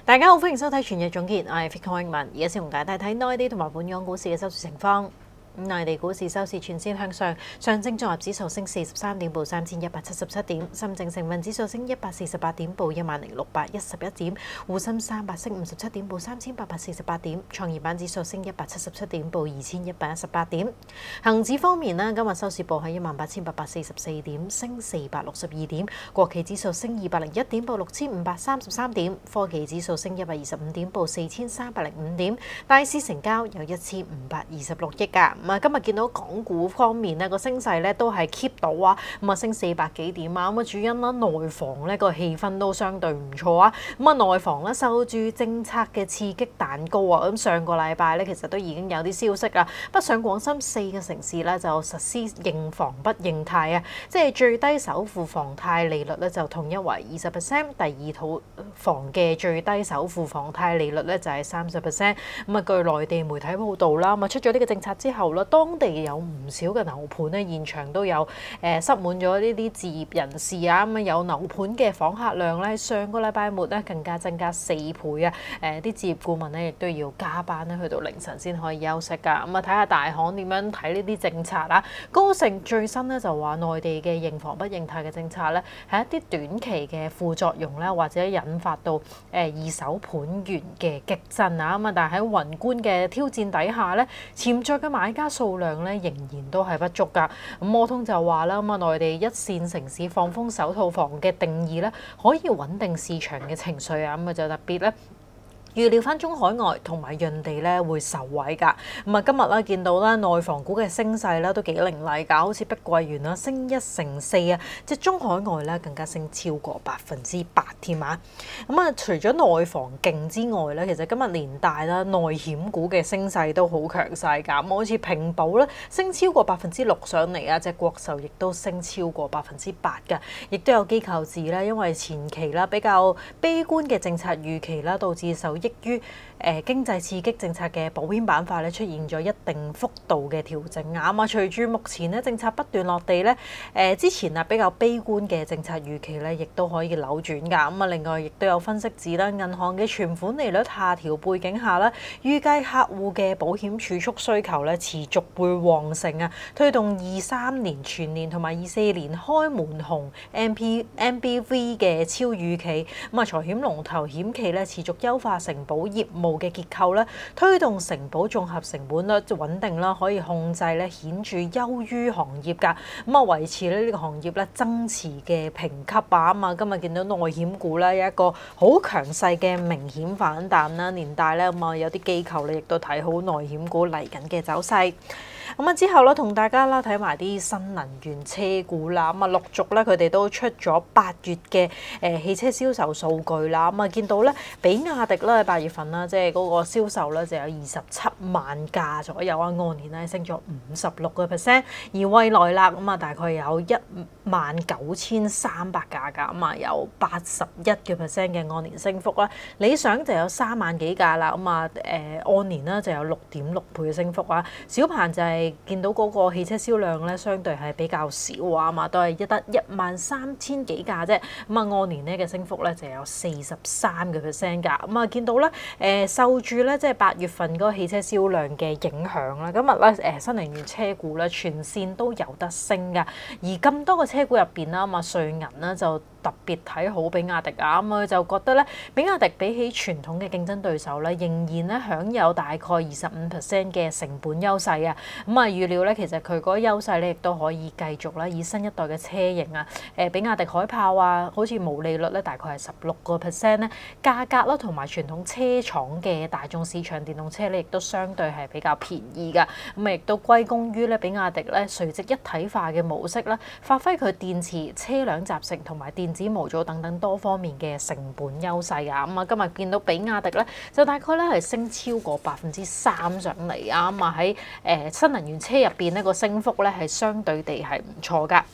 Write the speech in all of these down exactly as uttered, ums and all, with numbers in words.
大家好，歡迎收睇全日總結，我係 Victor 文，而家先同大家睇睇內地同埋本港股市嘅收市情況。咁內地股市收市全線向上，上證綜合指數升四十三點，報三千一百七十七點；深證成分指數升一百四十八點，報一萬零六百一十一點；滬深三百升五十七點，報三千八百四十八點；創業板指數升一百七十七點，報二千一百一十八點。恒指方面呢，今日收市報喺一萬八千八百四十四點，升四百六十二點；國企指數升二百零一點，報六千五百三十三點；科技指數升一百二十五點，報四千三百零五點。大市成交有一千五百二十六億㗎。咁啊，今日見到港股方面呢個升勢咧都係 keep 到啊，咁啊升四百幾點啊，咁啊主因啦內房咧個氣氛都相對唔錯啊，咁啊內房咧受住政策嘅刺激彈高啊，咁上個禮拜咧其實都已經有啲消息啦，北上廣深四個城市咧就實施認房不認貸啊，即係最低首付房貸利率咧就統一為二十 percent， 第二套房嘅最低首付房貸利率咧就係三十 percent， 咁啊據內地媒體報道啦，咁啊出咗呢個政策之後啦，當當地有唔少嘅樓盤咧，現場都有誒、呃、塞滿咗呢啲置業人士啊，咁啊有樓盤嘅訪客量咧，上個禮拜末咧更加增加四倍啊！誒、呃、啲置業顧問咧亦都要加班咧，去到凌晨先可以休息㗎。咁啊睇下大行點樣睇呢啲政策啦。高盛最新咧就話內地嘅認房不認貸嘅政策咧係一啲短期嘅副作用咧，或者引發到誒、呃、二手盤源嘅激增啊！咁啊，但係喺宏觀嘅挑戰底下咧，潛在嘅買家數量咧仍然都係不足㗎。咁摩通就話啦，咁啊內地一線城市放風首套房嘅定義咧，可以穩定市場嘅情緒啊。咁啊就特別咧。預料翻中海外同埋潤地咧會受惠㗎，咁啊今日啦見到啦內房股嘅升勢咧都幾凌厲㗎，好似碧桂園啦升一成四啊，即係中海外咧更加升超過百分之八添啊！咁啊除咗內房勁之外咧，其實今日連帶啦內險股嘅升勢都好強勢㗎，咁好似平保咧升超過百分之六上嚟啊，隻國壽亦都升超過百分之八㗎，亦都有機構指咧因為前期啦比較悲觀嘅政策預期啦，導致受益於誒、呃、經濟刺激政策嘅保險板塊咧出現咗一定幅度嘅調整啊！咁啊，隨住目前咧政策不斷落地咧，誒、呃、之前啊比較悲觀嘅政策預期咧，亦都可以扭轉㗎。咁啊，另外亦都有分析指啦，銀行嘅存款利率下調背景下咧，預計客戶嘅保險儲蓄需求咧持續會旺盛啊，推動二三年全年同埋二四年開門紅 M P M B V 嘅超預期。咁啊，財險龍頭險企咧持續優化承保業務嘅結構咧，推動承保綜合成本率穩定啦，可以控制咧顯著優於行業㗎。咁啊，維持咧呢個行業咧增持嘅評級啊。咁啊，今日見到內險股咧有一個好強勢嘅明顯反彈啦，連帶咧咁啊有啲機構咧亦都睇好內險股嚟緊嘅走勢。咁啊之後咧，同大家啦睇埋啲新能源車股啦，咁啊陸續咧佢哋都出咗八月嘅誒汽車銷售數據啦，咁啊見到咧比亞迪咧八月份啦，即係嗰個銷售咧就有二十七萬架左右啊，按年咧升咗五十六個 percent， 而蔚來啦咁啊大概有一萬九千三百架㗎，咁啊有八十一個 percent 嘅按年升幅啦，理想就有三萬幾架啦，咁啊誒按年咧就有六點六倍嘅升幅啊，小鵬就係見到嗰個汽車銷量咧，相對係比較少啊嘛，都係一得一萬三千幾架啫。咁啊，按年咧嘅升幅咧就有四十三個 percent 㗎。咁啊，見到咧誒受住咧即係八月份嗰個汽車銷量嘅影響啦，今日咧誒新能源車股咧全線都有得升㗎。而咁多個車股入邊啦，咁啊瑞銀咧就特別睇好比亞迪啊，咁佢就覺得咧比亞迪比起傳統嘅競爭對手咧，仍然咧享有大概二十五 percent 嘅成本優勢啊。咁啊預料咧，其實佢嗰個優勢咧，亦都可以繼續啦，以新一代嘅車型啊，誒比亞迪海豹啊，好似毛利率咧大概係十六個 percent 咧，價格啦同埋傳統車廠嘅大眾市場電動車咧，亦都相對係比較便宜㗎。咁啊亦都歸功於咧比亞迪咧垂直一體化嘅模式啦，發揮佢電池、車輛集成同埋電子模組等等多方面嘅成本優勢啊！咁啊，今日見到比亞迪咧，就大概咧係升超過百分之三上嚟啊！咁啊喺誒新能源車入邊呢個升幅咧係相對地係唔錯㗎。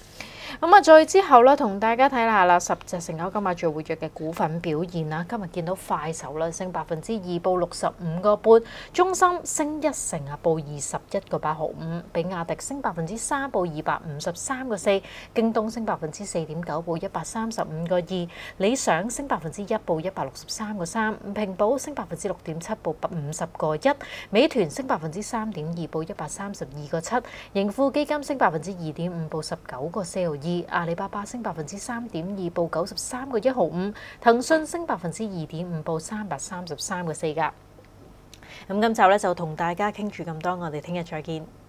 咁啊，再之後咧，同大家睇下啦，十隻成交金額最活躍嘅股份表現啦。今日見到快手啦，升百分之二，報六十五個半；中芯升一成啊，報二十一個八毫五；比亞迪升百分之三，報二百五十三個四；京東升百分之四點九，報一百三十五個二；理想升百分之一，報一百六十三個三；平保升百分之六點七，報五十個一；美團升百分之三點二，報一百三十二個七；盈富基金升百分之二點五，報十九個四毫二。阿里巴巴升百分之三點二，報九十三個一毫五；騰訊升百分之二點五，報三百三十三個四㗎。咁今集咧就同大家傾住咁多，我哋聽日再見。